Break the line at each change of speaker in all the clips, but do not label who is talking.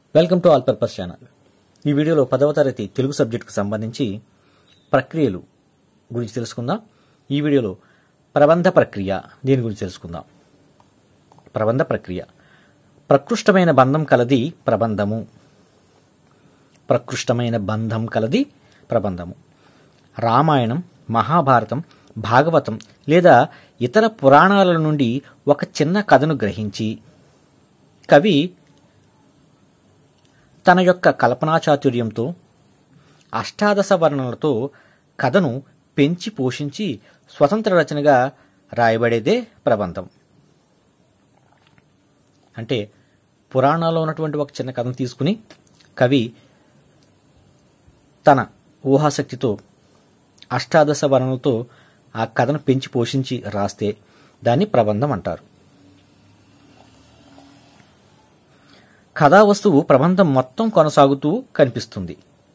Welcome to all purpose channel. ఈ వీడియోలో 10వ తరగతి తెలుగు సబ్జెక్టుకు సంబంధించి ప్రక్రియలు గురించి తెలుసుకుందాం. ఈ వీడియోలో ప్రబంధ ప్రక్రియ దీని గురించి తెలుసుకుందాం. ప్రబంధ ప్రక్రియ ప్రకృష్టమైన బంధం కలది ప్రబంధము. ప్రకృష్టమైన బంధం కలది ప్రబంధము. రామాయణం, మహాభారతం, భాగవతం లేదా ఇతర పురాణాల నుండి ఒక చిన్న కథను గ్రహించి కవి తన యొక్క కల్పనాచాతుర్యంతో అష్టాదశ వర్ణనలతో కథను పెంచి పోషించి స్వతంత్ర రచనగా రాయబడేదే ప్రబంధం. అంటే పురాణాల్లో ఉన్నటువంటి ఒక చిన్న కథను తీసుకుని కవి తన ఊహాశక్తితో అష్టాదశ వర్ణనలతో ఆ కథను పెంచి పోషించి రాస్తే దాన్ని ప్రబంధం అంటారు. కథా వస్తువు ప్రబంధం మొత్తం కొనసాగుతూ కనిపిస్తుంది.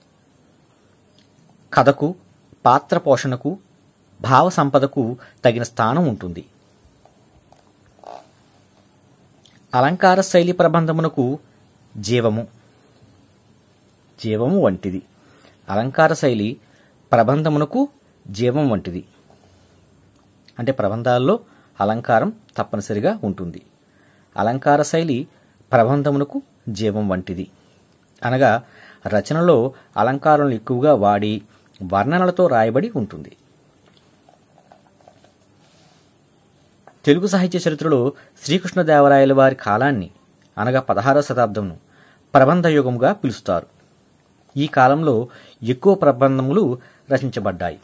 కథకు, పాత్ర పోషణకు, భావ సంపదకు తగిన స్థానం ఉంటుంది. అలంకార శైలి ప్రబంధమునకు జీవము వంటిది. అలంకార శైలి ప్రబంధమునకు జీవం వంటిది. అంటే ప్రబంధాల్లో అలంకారం తప్పనిసరిగా ఉంటుంది. అలంకార శైలి ప్రబంధమునకు జీవం వంటిది. అనగా రచనలో అలంకారాలను ఎక్కువగా వాడి వర్ణనలతో రాయబడి ఉంటుంది. తెలుగు సాహిత్య చరిత్రలో శ్రీకృష్ణదేవరాయల వారి కాలాన్ని అనగా 16వ శతాబ్దంను ప్రబంధ యుగముగా పిలుస్తారు. ఈ కాలంలో ఎక్కువ ప్రబంధములు రచించబడ్డాయి.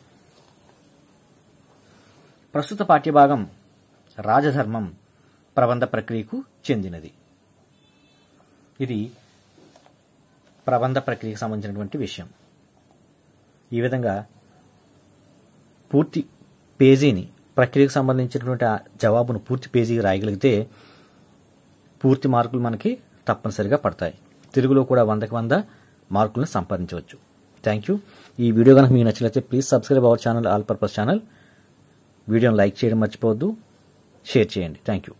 ప్రస్తుత పాఠ్యభాగం రాజధర్మం ప్రబంధ ప్రక్రియకు చెందినది. ఇది ప్రబంధ ప్రక్రియకు సంబంధించినటువంటి విషయం. ఈ విధంగా పూర్తి పేజీని ప్రక్రియకు సంబంధించినటువంటి జవాబును పూర్తి పేజీకి రాయగలిగితే పూర్తి మార్కులు మనకి తప్పనిసరిగా పడతాయి. తెలుగులో కూడా 100కి 100 మార్కులను సంపాదించవచ్చు. Thank you. ఈ వీడియో కనుక మీకు నచ్చినట్లయితే please subscribe our channel all purpose channel. వీడియోని లైక్ చేయడం మర్చిపోవద్దు, షేర్ చేయండి. Thank you.